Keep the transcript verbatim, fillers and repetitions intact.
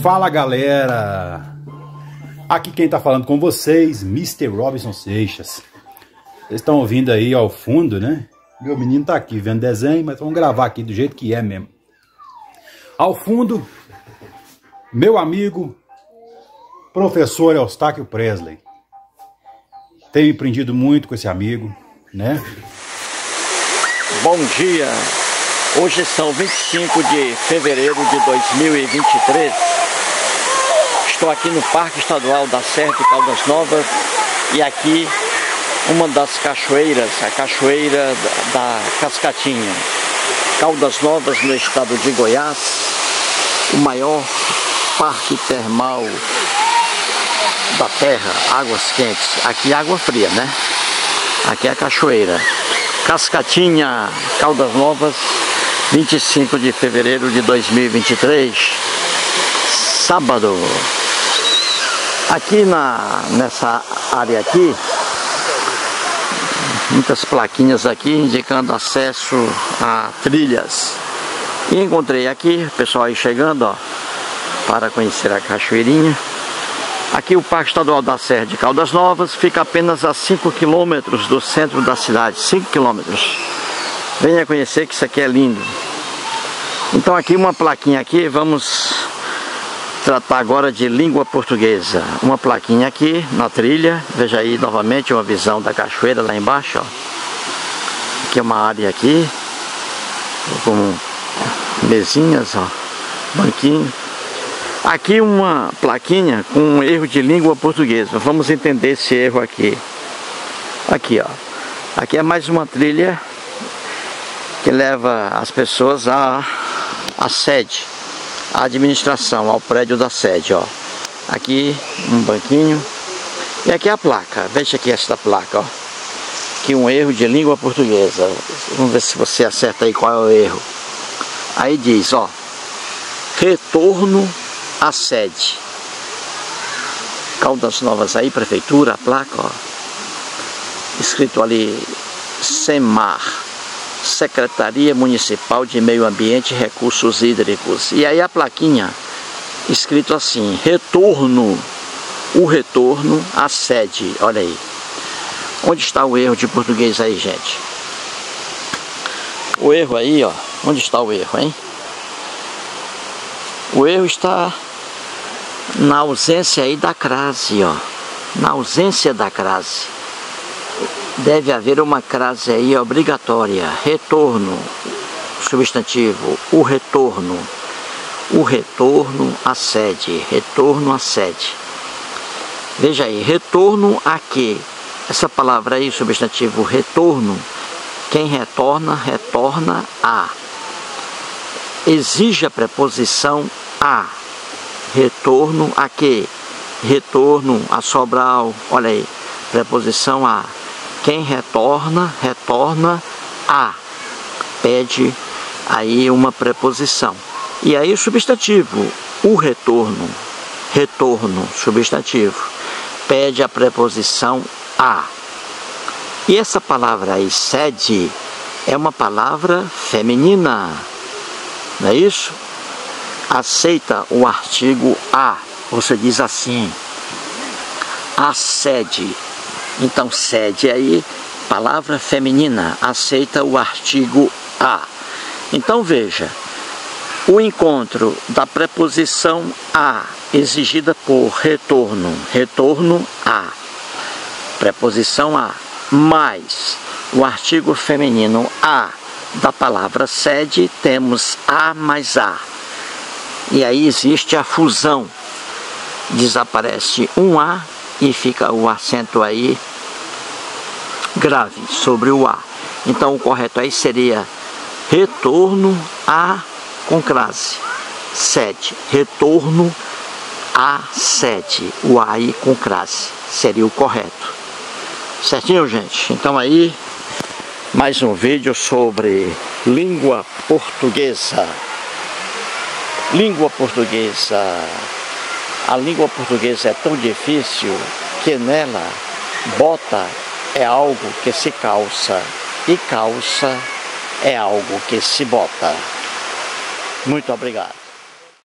Fala galera, aqui quem tá falando com vocês, mister Robinson Seixas. Vocês estão ouvindo aí ao fundo, né? Meu menino tá aqui vendo desenho, mas vamos gravar aqui do jeito que é mesmo. Ao fundo, meu amigo, professor Eustáquio Presley. Tenho aprendido muito com esse amigo, né? Bom dia! Hoje são vinte e cinco de fevereiro de dois mil e vinte e três. Estou aqui no Parque Estadual da Serra de Caldas Novas e aqui uma das cachoeiras, a cachoeira da Cascatinha. Caldas Novas, no estado de Goiás, o maior parque termal da terra, águas quentes. Aqui água fria, né? Aqui é a cachoeira. Cascatinha, Caldas Novas, vinte e cinco de fevereiro de dois mil e vinte e três, sábado. Aqui na, nessa área aqui, muitas plaquinhas aqui indicando acesso a trilhas. E encontrei aqui, o pessoal aí chegando, ó, para conhecer a cachoeirinha. Aqui o Parque Estadual da Serra de Caldas Novas fica apenas a cinco quilômetros do centro da cidade, cinco quilômetros. Venha conhecer que isso aqui é lindo. Então aqui uma plaquinha aqui, vamos tratar agora de língua portuguesa. Uma plaquinha aqui na trilha, veja aí novamente uma visão da cachoeira lá embaixo, ó. Aqui é uma área aqui, com mesinhas, ó, banquinho. Aqui uma plaquinha com um erro de língua portuguesa. Vamos entender esse erro aqui. Aqui, ó. Aqui é mais uma trilha que leva as pessoas à, à sede, à administração, ao prédio da sede, ó. Aqui um banquinho. E aqui a placa. Veja aqui esta placa, ó. Aqui um erro de língua portuguesa. Vamos ver se você acerta aí qual é o erro. Aí diz, ó, retorno à sede. Caldas Novas aí, prefeitura, a placa, ó. Escrito ali, SEMAR, Secretaria Municipal de Meio Ambiente e Recursos Hídricos. E aí a plaquinha, escrito assim, retorno, o retorno à sede. Olha aí. Onde está o erro de português aí, gente? O erro aí, ó. Onde está o erro, hein? O erro está na ausência aí da crase, ó. Na ausência da crase. Deve haver uma crase aí obrigatória. Retorno, substantivo, o retorno. O retorno à sede. Retorno à sede. Veja aí, retorno a quê? Essa palavra aí, substantivo, retorno. Quem retorna, retorna a. Exige a preposição a. Retorno a quê? Retorno a Sobral. Olha aí, preposição a. Quem retorna, retorna a. Pede aí uma preposição. E aí o substantivo, o retorno. Retorno, substantivo. Pede a preposição a. E essa palavra aí, sede, é uma palavra feminina. Não é isso? Aceita o artigo a. Você diz assim, a sede. Então, sede aí, palavra feminina, aceita o artigo a. Então, veja, o encontro da preposição a, exigida por retorno, retorno a, preposição a, mais o artigo feminino a da palavra sede, temos a mais a. E aí existe a fusão. Desaparece um a e fica o acento aí grave sobre o a. Então o correto aí seria retorno a com crase. Sede. Retorno a sede. O a aí com crase. Seria o correto. Certinho, gente? Então aí, mais um vídeo sobre língua portuguesa. Língua portuguesa. A língua portuguesa é tão difícil que nela bota é algo que se calça e calça é algo que se bota. Muito obrigado.